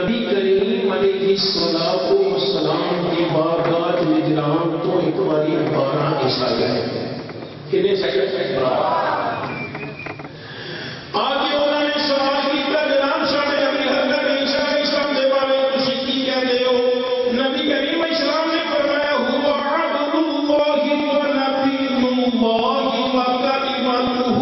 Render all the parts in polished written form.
نبی کریم علیہ السلام کی بارگاہ نجران تو ایک باری 12 عشاء گئے. کتنے سیکنڈ؟ آگے انہوں نے سوال کیا جناب ساڑھے ابھی حضرت عیسیٰ علیہ السلام کے بارے میں تسی کی کہتے ہو؟ نبی کریم علیہ السلام نے فرمایا هو عبد اللہ و نبی اللہ و کلمتہ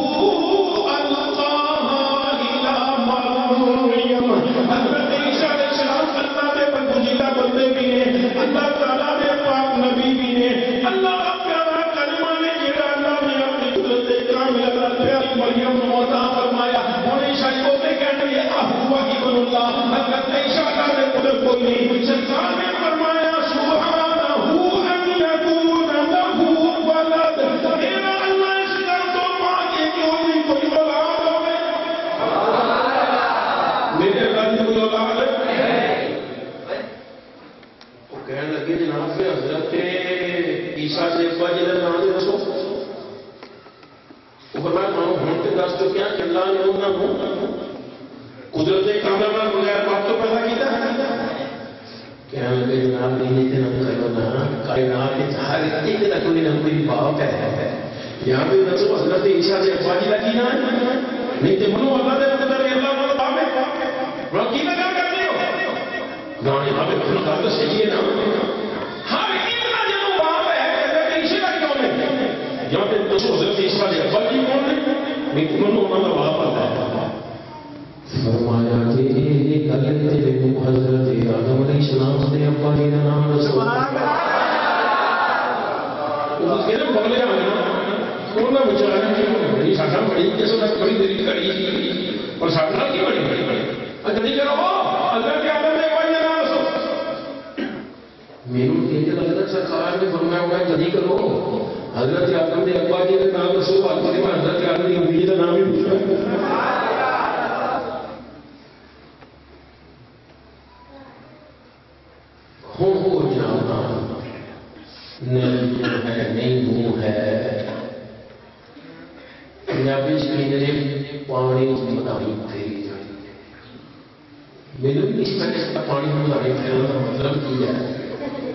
حضرت عیسیٰ علیہ السلام اللہ کے برگزیدہ بندے بھی ہیں, اللہ تعالیٰ نے پاک نبی بھی ہیں, اللہ کا پیارا کلمہ نے جڑا اللہ نے اپنی قدرت کامل اللہ پیاری مریم کو عطا فرمایا. اور عیسیٰ کو تے کہتے ہیں اہوا ابن اللہ, حضرت عیسیٰ کا قدرت کوئی نہیں. سرکار نے فرمایا سبحانہ ان یکون لہ ولد, میرا اللہ اس کا تو پاک ہے کہ انہیں کوئی اولاد ہوئے. میرے اللہ کی کوئی اولاد ہے. وہ کہنے لگے جناب سے حضرت عیسیٰ سے ابا جی کا نام دے دسو. وہ فرمایا مانو ہوں تے دس تو کیا کہ اللہ نے انہاں نوں قدرت کامل نال بغیر باپ تو پیدا کیتا ہے. کہنے لگے جناب نہیں تے نہ کرو نا, کائنات وچ ہر ایک دا کوئی نہ کوئی باپ ہے. یہاں پہ دسو حضرت عیسیٰ سے ابا جی کا کی نام ہے, نہیں تے منو اللہ دے قدر اللہ والا باپ ہے. بڑا کی لگا کرتے ہو گانے بابے بھول کر تو صحیح ہے نا. ہر اتنا جب باپ ہے حضرت عیسیٰ کا کیوں نہیں؟ یہاں پہ دسو حضرت عیسیٰ سے ابا جی کون ہے, نہیں منو اللہ کا باپ آتا ہے. فرمایا کہ یہ گل تیرے کو حضرت آدم علیہ السلام نے ابا جی کا نام دسو. وہ کہنا بولے انہوں نے بچارا بڑی ساٹھا بڑی کیسے تک بڑی دری کری اور ساٹھا کی بڑی بڑی بڑی جلدی کرو حضرت آدم نے ابا جی کا نام دسو. میرے یہ لگتا سرکار نے فرمایا ہوا جلدی کرو حضرت آدم نے ابا جی کا نام دسو. حضرت آدم کی امی کا نام ہی پوچھا. ہو جانا نہیں ہے نہیں ہوں ہے. پنجابی میرے پانی مداری پھیری جائے. میرے بھی اس طرح پانی مداری پھیرنے کا مطلب کی ہے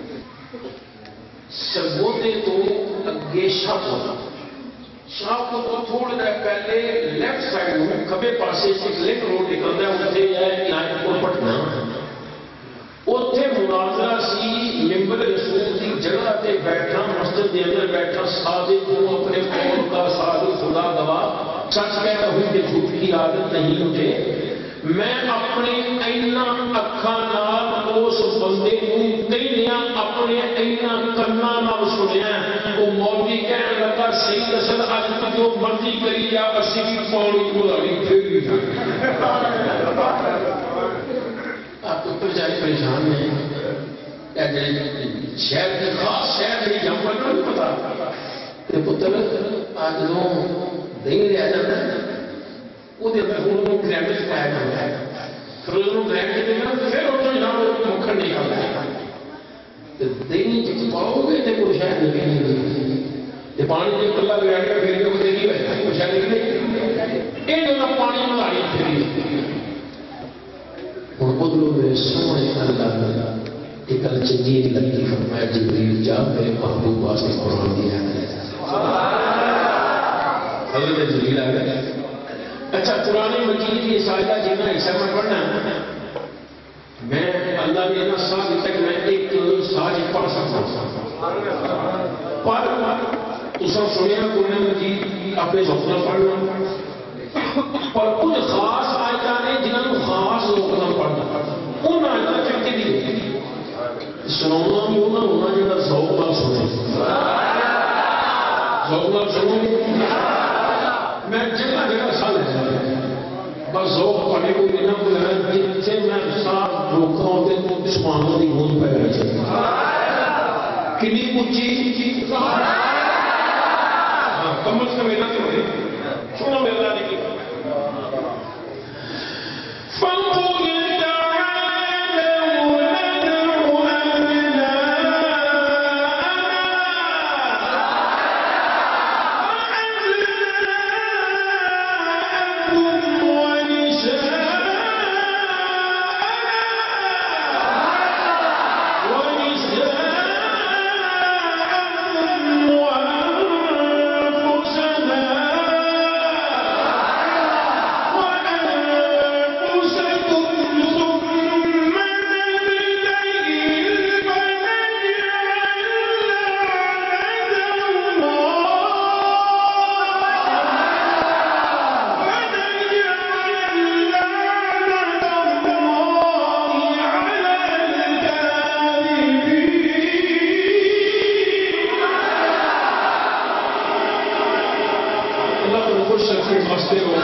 سبوتے تو اگے شاپ کو تھوڑا دیر پہلے لیفٹ سائڈ میں کھبے پاسے ایک لنک روڈ نکلتا ہے اتنے ہے عنایت پور پٹنہ. اتنے مناظرہ سی ممبر رسول کی جگہ تے بیٹھا مسجد کے اندر بیٹھا صادق ہوں اپنے قوم کا صادق خدا گواہ سچ کہتا ہوں کہ جھوٹ کی عادت نہیں مجھے. میں اپنے اینا اکھاں نال اس بندے کو کئیاں اپنے اینا کناں نال سنیا. وہ مولوی کہنے لگا صحیح دسل اج تک جو مرضی کری جا اسی بھی پانی مداری پھیری جا. آپ کو پریشانی پریشان ہیں شہر کے خاص شہر میں جہاں پر نہیں پتا کہ پتر آج لوگ دیں لیا جاتا ہے وہ انہوں گرامج پایا جاتا ہے. پھر انہوں گرامج دینا پھر اتنا جناب مکھر نکالتا ہے. دیں جب پاؤ گے تو کوئی شہر نہیں پانی جب اللہ گرامج کا پھر وہ دیکھی بیٹھا کوئی شہر نہیں یہ جو پانی ملاری پھر اور بدلو میرے سونے اللہ ایک چنگی لگی فرمایا جبریل جا میرے محبوب واسطے قرآن دیا ہے. حضرت جبریل آ گئے. اچھا قرآن مجید کی سایہ جتنا حصہ میں پڑھنا میں اللہ نے اتنا ساتھ دیتا کہ میں ایک ساج پڑھ سکتا ہوں. پر تو سب سنیا قرآن مجید اپنے سپنا پڑھنا پر کچھ خاص آیتاں نے جنہوں نے خاص لوگ نہ پڑھنا ان آیتاں چکے دی سناؤنا بھی ہونا ہونا جنہاں ذوق نال سنے ذوق نال سنو میں جگہ جگہ سال ہے بس ذوق پڑھنے کو بھی نہ کوئی جتنے میں ساتھ روکھا ہوتے تو سبحانہ دی گونج پہ رہے چاہتے کنی اونچی کم از کم اینا تو سنو میرے اللہ نے کی اللہ کو خوش رکھنے واسطے ہو.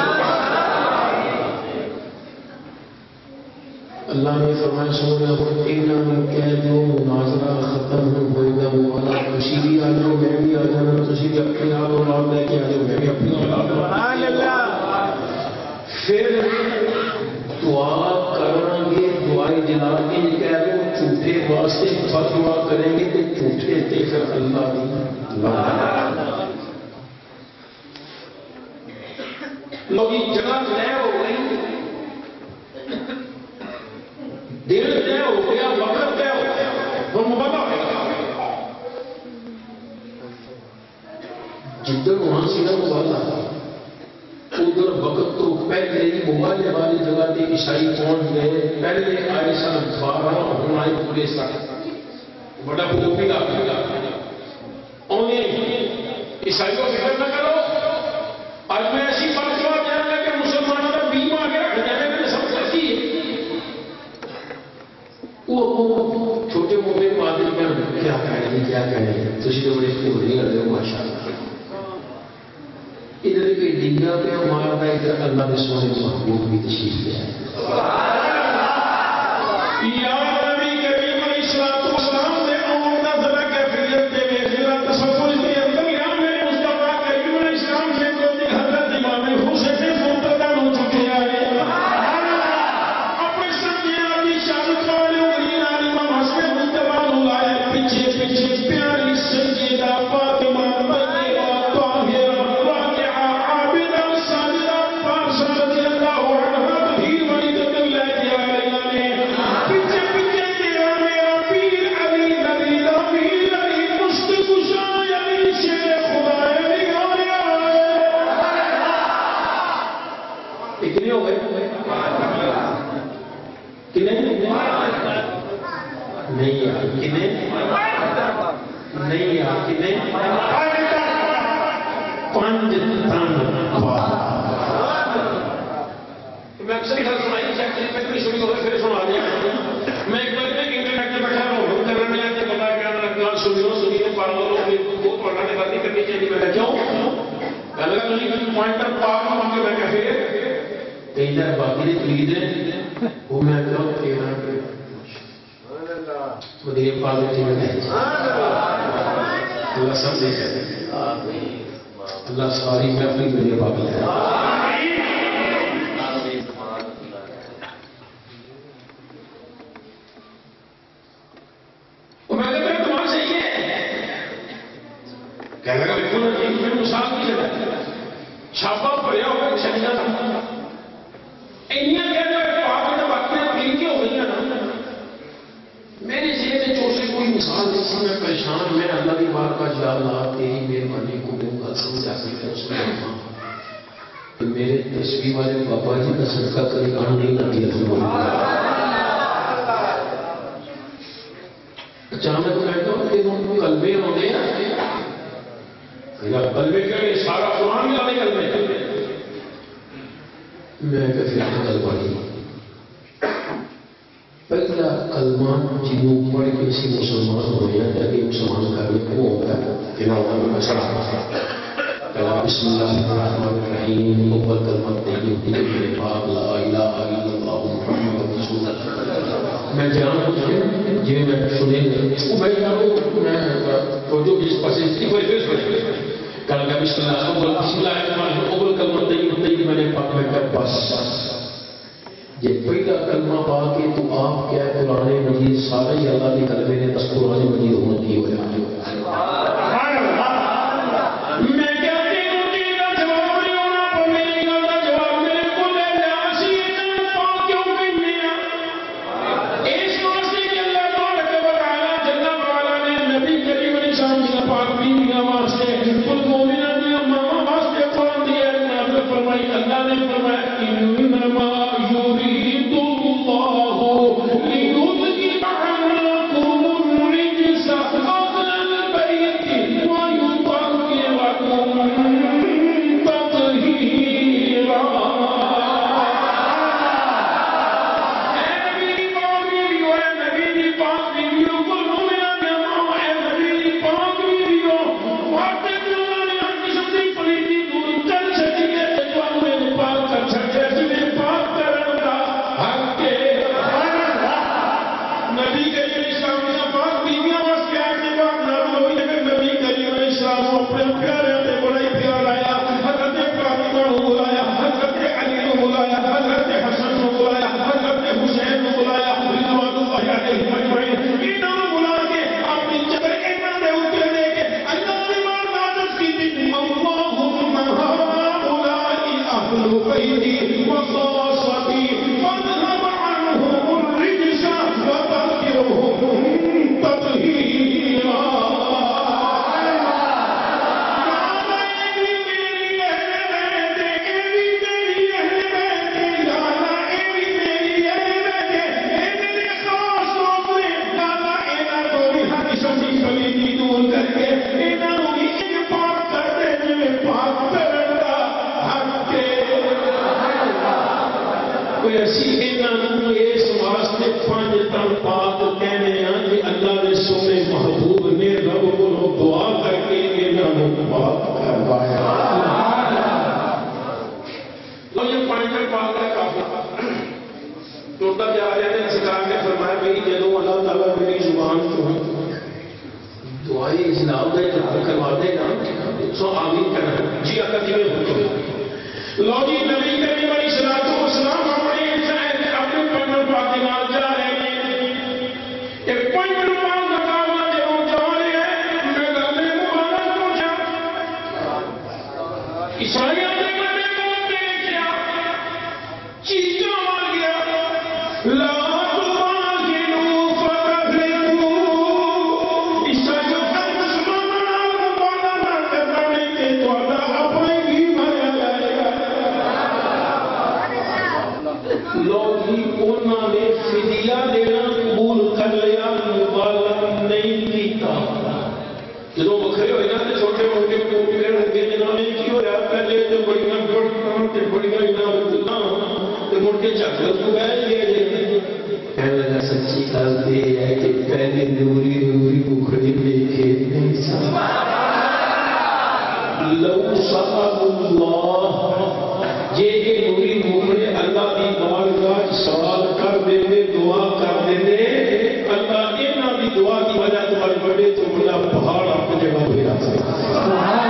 اللہ نے فرمایا سونا جو مناظرہ ختم ہوئے گا وہ والا تشریح آ جاؤ میں بھی آ جانا تشریح اپنی آپ اولاد لے کے آ جاؤ میں بھی اپنی اولاد. پھر دعا کریں گے دعائیں جلا کے کہہ دو جھوٹے واسطے فتوا کریں گے کہ جھوٹے تے پھر اللہ کی لوگ جگہ طے ہو گئی دل طے ہو گیا وقت طے ہو گیا وہ مبادلہ ہو گیا جدھر وہاں سے نہ مبادلہ ادھر وقت تو پہلے ہی موبائل والی جگہ تے عیسائی پہنچ گئے. پہلے آئے سن 12 ہوں آئے پورے سن بڑا پوپی کا عیسائی کو فکر نہ کرو. آج میں ایسی بات جواب دینا ہے کہ مسلمانوں کا بیمہ آ گیا جانے میں نے سب کرتی ہے وہ چھوٹے موٹے پادری کیا کہیں کیا کہیں تھی تو بڑے پور نہیں کرتے ہو ماشاء اللہ. ادھر کے ڈنگا پہ ہمارا ادھر اللہ کے سونے محبوب بھی تشریف لے آئے. اللہ ساری محفل میرے باقی ہے. چھاپا پڑیا ہوا چلنا میرے ذہن چور سے کوئی مثال نہیں میں پریشان میں اللہ کی بات کا یا اللہ تیری مہربانی کو میں سمجھا کہ میرے تصویر والے بابا جی کا صدقہ کبھی کام نہیں لگی. اچانک میں تو کلمے ہوتے ہیں کلمے کے سارا قرآن بھی آنے کلمے میں کہتے ہیں کلمہ نہیں پہلا کلمہ جنوں پڑھ کے اسی مسلمان ہو گیا تاکہ مسلمان کا بھی وہ ہوتا ہے کہ نہ ہوتا ہے مسئلہ بسم اللہ الرحمن الرحیم اوپر کلمہ طیب میرے پاک لا الہ الا اللہ محمد رسول اللہ. میں جان ہوں جی میں سنے وہ بھائی میں توجہ اس پاس کوئی فیس کل کا بسم اللہ اول کلمہ طیب میں نے پاک میں کر بس یہ پہلا کلمہ پاک کے تو آپ کیا قرآن مجید سارے ہی اللہ کے کلمے نے بس قرآن مجید ہونا کی ہوا أهل بيتي وخاصتي فاذهب عنهم الرجس وطهرهم تطهيرا. اللہ نے سونے محبوب نے رب کو دعا کر کے پاک کروایا. تو یہ پانچ پاک کا کافی ٹوٹا جا رہے ہیں. سرکار نے فرمایا بھائی جدو اللہ تعالیٰ میری زبان کو دعائی اجلاب دے کروا دے گا سو آمین کرنا. جی آقا جی میں ہوتا لو جی نبی کریم علیہ الصلوۃ والسلام اپنے پنڈر فاطمہ جا رہے ہیں. ایک پنڈر فاطمہ جب جا رہے ہیں میں گلے مبارک پہنچا عیسائیوں نے گلے کو دیکھا چیزوں مار گیا لا سچی بات یہ ہے کہ پہلے نوری نوری بخڑی میں کھیت نہیں سا لو صاحب اللہ یہ نوری بخڑے اللہ کی بارگاہ سوال کر دے دعا کر دے اللہ انہاں دی دعا کی وجہ تو بڑے تو بڑا پہاڑ آپ جگہ ہو جاتا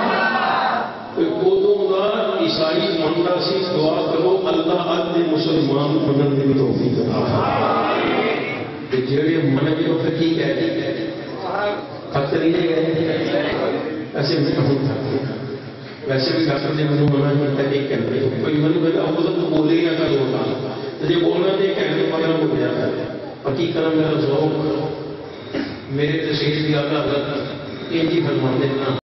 عیسائی منڈا سے دعا کرو اللہ آدھے مسلمان بننے میں توفیق عطا کہ جڑے من جو فقی کہتے حق نہیں گئے ایسے میں ہوں تھا ویسے بھی ڈاکٹر نے مجھے منع کرتا ہے کہ کوئی من بتا وہ تو بولے ہی نہ کر ہوتا تو یہ بولنا تھے کہنے پڑھنا ہو گیا پکی کرم میرا ذوق میرے تشریف بھی آتا یہ جی فرما دینا